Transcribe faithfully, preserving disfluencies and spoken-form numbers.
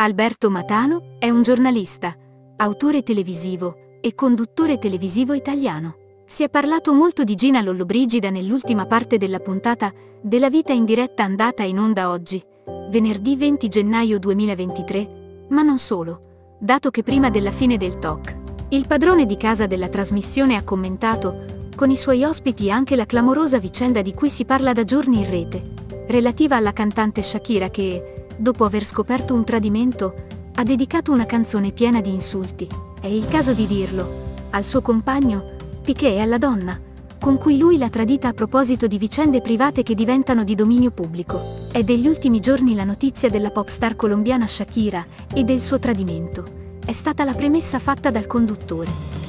Alberto Matano è un giornalista, autore televisivo e conduttore televisivo italiano. Si è parlato molto di Gina Lollobrigida nell'ultima parte della puntata della Vita in diretta andata in onda oggi, venerdì venti gennaio duemilaventitré, ma non solo, dato che prima della fine del talk, il padrone di casa della trasmissione ha commentato con i suoi ospiti anche la clamorosa vicenda di cui si parla da giorni in rete, relativa alla cantante Shakira che, dopo aver scoperto un tradimento, ha dedicato una canzone piena di insulti, è il caso di dirlo, al suo compagno, Piqué, e alla donna, con cui lui l'ha tradita a proposito di vicende private che diventano di dominio pubblico. È degli ultimi giorni la notizia della popstar colombiana Shakira e del suo tradimento. È stata la premessa fatta dal conduttore.